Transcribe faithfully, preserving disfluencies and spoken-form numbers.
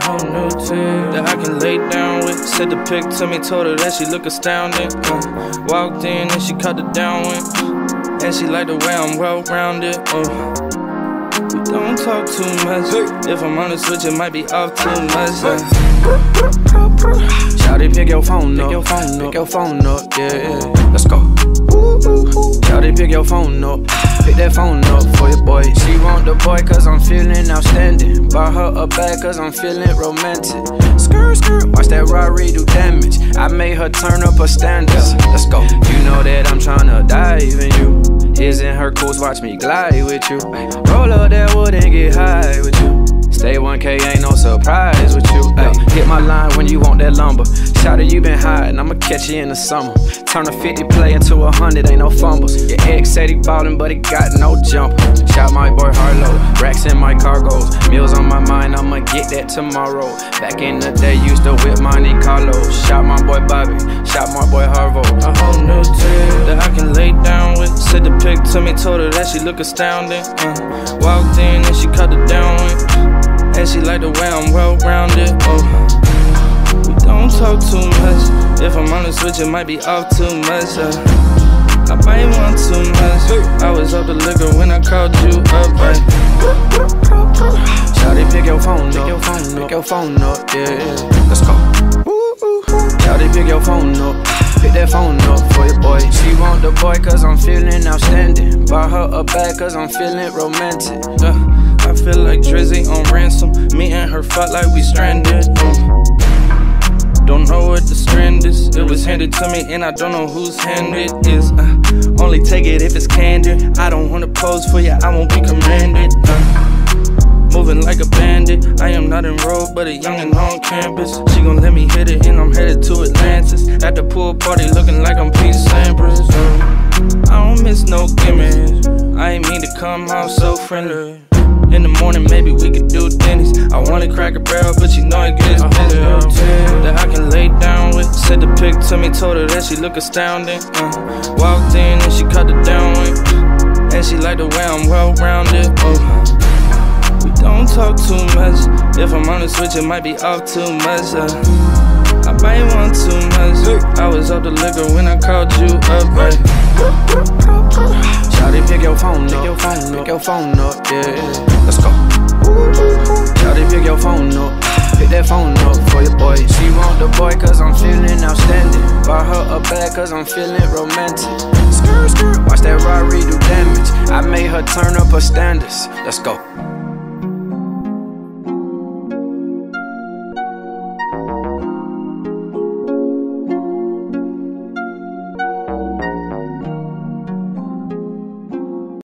A whole new tip that I can lay down with. Said the pic to me, told her that she look astounding. uh, Walked in and she cut the downwind, and she liked the way I'm well-rounded. uh, We don't talk too much. If I'm honest with you, might be off too much. uh. Shawty, pick your phone up, pick your phone up, pick your phone up, yeah, yeah. Let's go. Shawty, pick your phone up, pick that phone up for your boy. She want the boy cause I'm feeling outstanding. Buy her a bag cause I'm feeling romantic. Skirt, skirt, watch that Rari do damage. I made her turn up her standards. Let's go. You know that I'm tryna dive in you. Isn't her cool, watch me glide with you. Roll up that wood and get high with you. Stay one K, ain't no surprise with you. Ay, hit my line when you want that lumber. Shawty, you been hiding, I'ma catch you in the summer. Turn a fifty play into a hundred, ain't no fumbles. Your ex said he ballin', but he got no jumper. Shout my boy Harlow, racks in my cargos. Meals on my mind, I'ma get that tomorrow. Back in the day, used to whip Monte Carlo. Shout my boy Bobby, shout my boy Harlow. A whole new tip that I can lay down with. Said the pic to me, told her that she look astounding. uh, Walked in and she cut the downwind, and she like the way I'm well-rounded. Oh, we don't talk too much. If I'm honest with you, might be off too much. uh, I might want too much. I was off the liquor when I called you up. Right? Shawty, pick your phone up, pick your phone up, pick your phone up, yeah, yeah. Let's go. Shawty, pick your phone up, pick that phone up for your boy. She want the boy cause I'm feeling outstanding. Buy her a bag cause I'm feeling romantic. uh, I feel like Drizzy on ransom. Me and her fought like we stranded. uh, Don't know what the strand is. It was handed to me and I don't know whose hand it is. uh, Only take it if it's candid. I don't wanna pose for you, I won't be commanded. uh, Moving like a bandit. I am not enrolled, but a youngin' on campus. She gon' let me hit it and I'm headed to Atlantis. At the pool party looking like I'm Pete Sampras. uh, I don't miss no gimmicks. I ain't mean to come out so friendly. In the morning, maybe we could do Denny's. I wanna crack a barrel, but you know it gets busy. That I can lay down with. Said the pic to me, told her that she look astounding. uh, Walked in and she cut the downwind, and she like the way I'm well-rounded. Oh, we don't talk too much. If I'm honest with you, might be off too much. uh, I might want too much. I was off the liquor when I called you up. Right? Shawty, pick your phone up, pick your phone up, pick your phone up, yeah, yeah. Let's go. Shawty, pick your phone up, pick that phone up for your boy. She want the boy cause I'm feeling outstanding. Buy her a bag cause I'm feeling romantic. Skirt, skirt, watch that Rari do damage. I made her turn up her standards. Let's go.